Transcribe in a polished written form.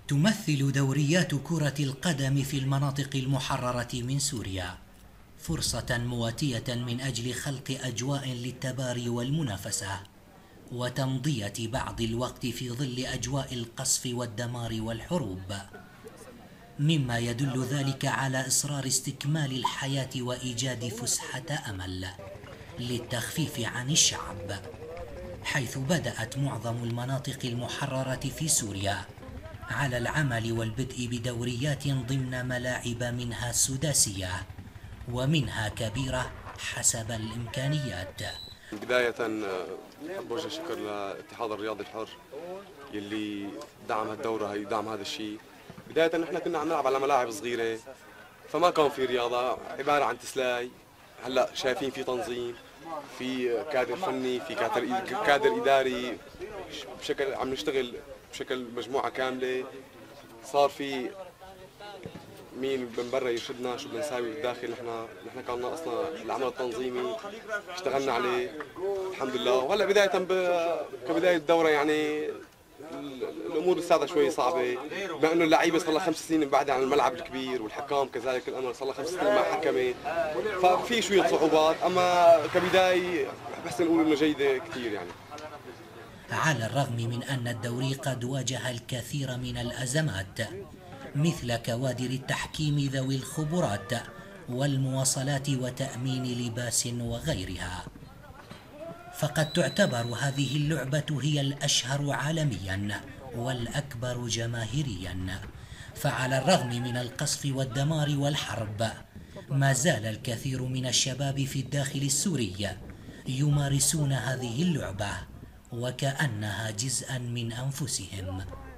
تمثل دوريات كرة القدم في المناطق المحررة من سوريا فرصة مواتية من أجل خلق أجواء للتباري والمنافسة وتمضية بعض الوقت في ظل أجواء القصف والدمار والحروب، مما يدل ذلك على إصرار استكمال الحياة وإيجاد فسحة أمل للتخفيف عن الشعب، حيث بدأت معظم المناطق المحررة في سوريا على العمل والبدء بدوريات ضمن ملاعب منها سداسية ومنها كبيرة حسب الإمكانيات. بداية بوجه شكر لاتحاد الرياضي الحر يلي دعم هالدورة دعم هذا الشيء. بداية نحن كنا عم نلعب على ملاعب صغيرة فما كان في رياضة، عبارة عن تسلاي. هلا شايفين في تنظيم، في كادر فني، في كادر إداري، بشكل عم نشتغل بشكل مجموعة كاملة. صار في مين من برا يرشدنا شو بدنا نساوي بالداخل. نحن كان ناقصنا العمل التنظيمي، اشتغلنا عليه الحمد لله. وهلا بداية كبداية الدورة يعني الامور لساتها شوي صعبه، بما انه اللعيبه صار لها 5 سنين بعد عن الملعب الكبير، والحكام كذلك الامر صار لها 5 سنين ما حكمت، ففي شويه صعوبات. اما كبدايه بحسن نقول انه جيده كثير يعني. على الرغم من أن الدوري قد واجه الكثير من الأزمات مثل كوادر التحكيم ذوي الخبرات والمواصلات وتأمين لباس وغيرها، فقد تعتبر هذه اللعبة هي الأشهر عالميا والأكبر جماهيريا. فعلى الرغم من القصف والدمار والحرب ما زال الكثير من الشباب في الداخل السوري يمارسون هذه اللعبة وكأنها جزءا من أنفسهم.